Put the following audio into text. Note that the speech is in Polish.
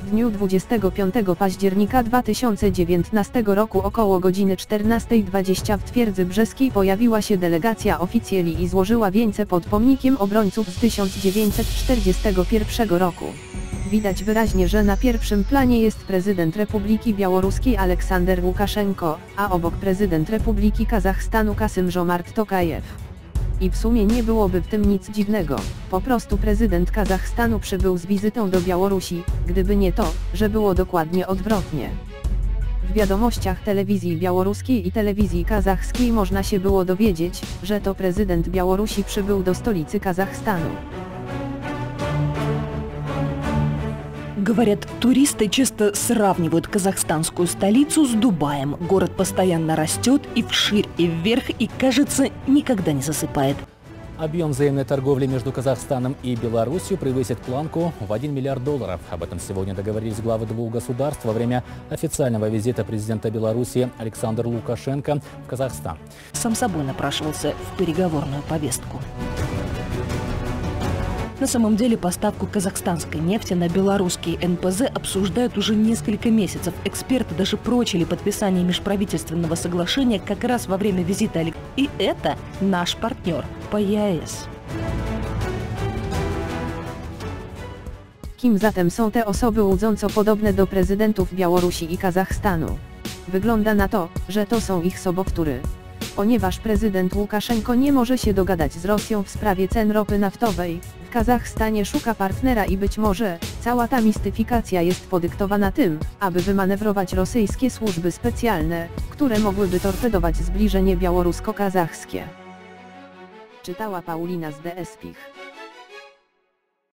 W dniu 25 października 2019 roku około godziny 14:20 w Twierdzy Brzeskiej pojawiła się delegacja oficjeli i złożyła wieńce pod pomnikiem obrońców z 1941 roku. Widać wyraźnie, że na pierwszym planie jest prezydent Republiki Białoruskiej Aleksander Łukaszenko, a obok prezydent Republiki Kazachstanu Kasym-Żomart Tokajew. I w sumie nie byłoby w tym nic dziwnego, po prostu prezydent Kazachstanu przybył z wizytą do Białorusi, gdyby nie to, że było dokładnie odwrotnie. W wiadomościach telewizji białoruskiej i telewizji kazachskiej można się było dowiedzieć, że to prezydent Białorusi przybył do stolicy Kazachstanu. Говорят, туристы часто сравнивают казахстанскую столицу с Дубаем. Город постоянно растет и вширь, и вверх, и, кажется, никогда не засыпает. Объем взаимной торговли между Казахстаном и Беларусью превысит планку в $1 миллиард. Об этом сегодня договорились главы двух государств во время официального визита президента Беларуси Александра Лукашенко в Казахстан. Сам собой напрашивался в переговорную повестку. На самом деле поставку казахстанской нефти на белорусский НПЗ обсуждают уже несколько месяцев. Эксперты даже прочили подписание межправительственного соглашения как раз во время визита Александра. И это наш партнер по ЕАЭС. Kim zatem są te osoby łudząco podobne do prezydentów Białorusi i Kazachstanu? Wygląda na to, że to są ich sobowtóry. Ponieważ prezydent Łukaszenko nie może się dogadać z Rosją w sprawie cen ropy naftowej, w Kazachstanie szuka partnera i być może cała ta mistyfikacja jest podyktowana tym, aby wymanewrować rosyjskie służby specjalne, które mogłyby torpedować zbliżenie białorusko-kazachskie. Czytała Paulina z DSPich.